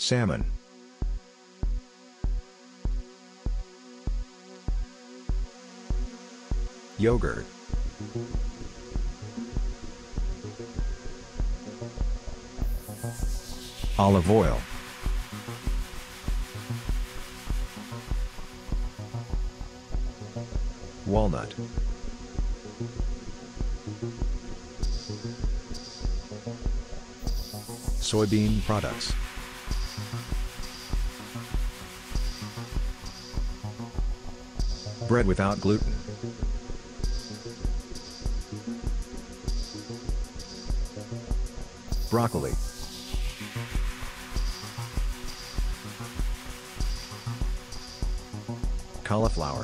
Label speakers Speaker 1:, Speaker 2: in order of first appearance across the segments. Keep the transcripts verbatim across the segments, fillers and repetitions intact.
Speaker 1: Salmon. Yogurt. Olive oil. Walnut. Soybean products. Bread without gluten. Broccoli. Cauliflower.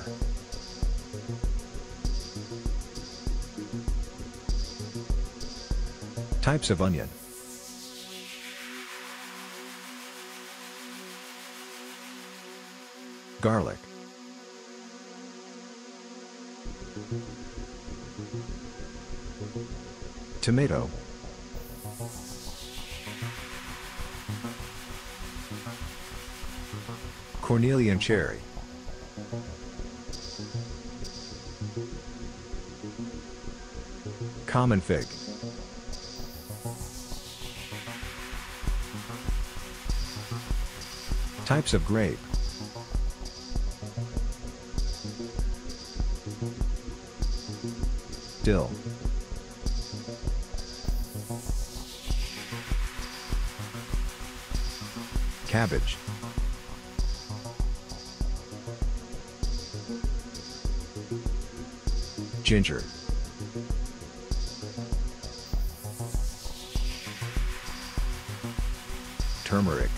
Speaker 1: Types of onion. Garlic. Tomato. Cornelian cherry. Common fig. Types of grape. Dill. Cabbage. Ginger. Turmeric.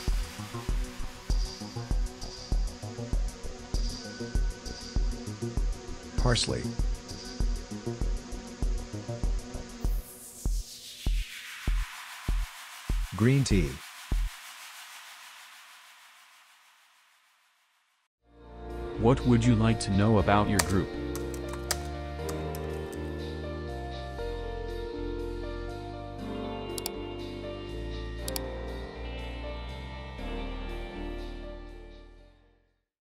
Speaker 1: Parsley. Green tea.
Speaker 2: What would you like to know about your group?